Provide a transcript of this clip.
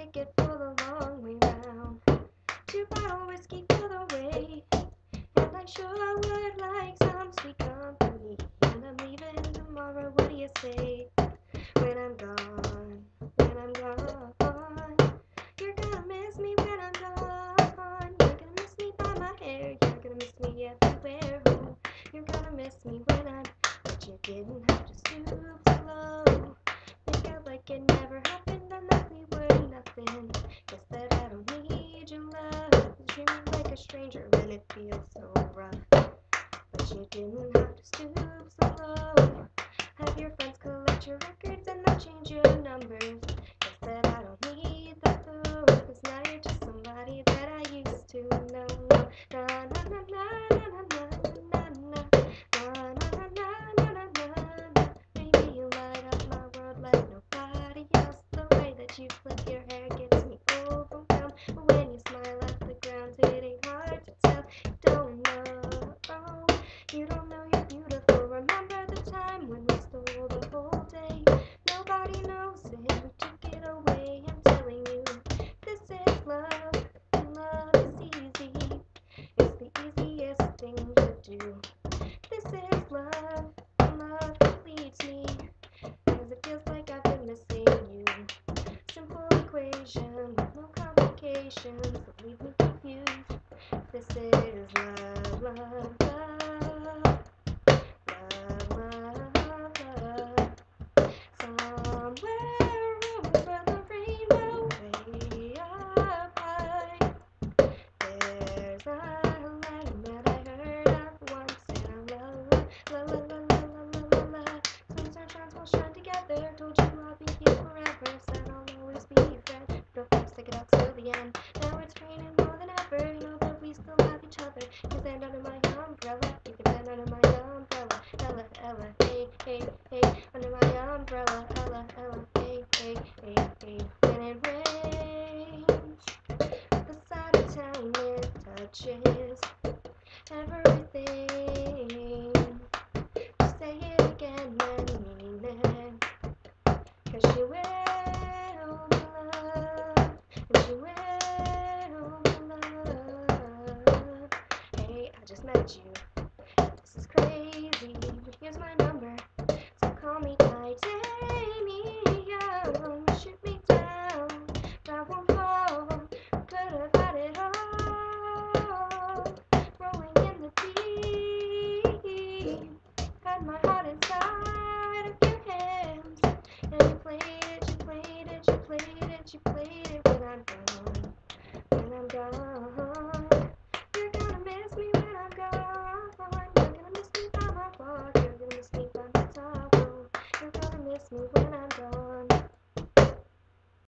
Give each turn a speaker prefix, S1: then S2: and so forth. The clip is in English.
S1: ticket for the long way round. 2-bottle whiskey for the way, and I sure would like some sweet company. And I'm leaving tomorrow, what do you say? When I'm gone, when I'm gone, you're gonna miss me when I'm gone. You're gonna miss me by my hair, you're gonna miss me everywhere. Oh, you're gonna miss me when I'm, but you didn't have to stoop so low. Make out like it never happened and that we were nothing. Guess that I don't need your love. You treat me like a stranger when it feels so rough. But you didn't have to stoop so low. Have your friends collect your records and they'll change your numbers. Guess that I don't need that though, 'cause now you're just somebody that I used to know. Na na na na na na na na na na na na na na. Baby, you light up my world like nobody else. The way that you flip your hair gets me overwhelmed. But when you smile at the ground, it ain't hard to tell. You don't know, you don't know you're beautiful. Remember the time when we stole the whole day? Nobody knows it, we took it away. I'm telling you, this is love, and love is easy. It's the easiest thing to do. This is love, and love completes me, 'cause it feels like I've been missing you. Simple equation with no complications that leave me confused. This is love, love, love. Love, love, love. Somewhere over the rainbow, way up high, there's a line that I heard of once, and la la la la la la la la la. Sun sunshines will shine together. Told you I'll be here forever. Said I'll always be your friend. But of course, stick it out till the end. Now it's raining more than ever. You know that we still have each other. You can stand under my umbrella. You can stand under my umbrella. Ella, Ella, hey, hey, hey. Under my umbrella. Ella, Ella, hey, hey, hey, hey. When it rains, the side of town it touches everything.